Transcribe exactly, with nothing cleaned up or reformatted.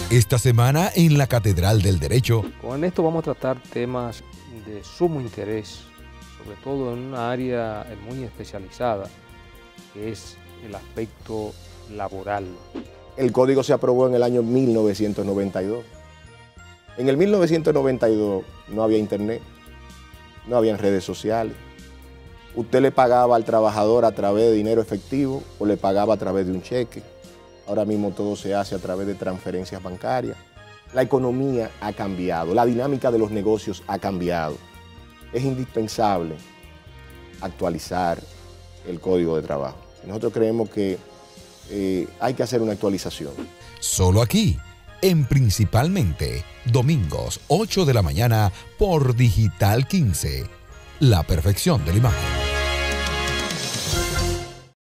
Esta semana en la Catedral del Derecho. Con esto vamos a tratar temas de sumo interés, sobre todo en una área muy especializada, que es el aspecto laboral. El código se aprobó en el año mil novecientos noventa y dos. En el mil novecientos noventa y dos no había internet, no había redes sociales. Usted le pagaba al trabajador a través de dinero efectivo o le pagaba a través de un cheque. Ahora mismo todo se hace a través de transferencias bancarias. La economía ha cambiado, la dinámica de los negocios ha cambiado. Es indispensable actualizar el código de trabajo. Nosotros creemos que eh, hay que hacer una actualización. Solo aquí, en Principalmente, domingos ocho de la mañana por Digital quince. La perfección de la imagen.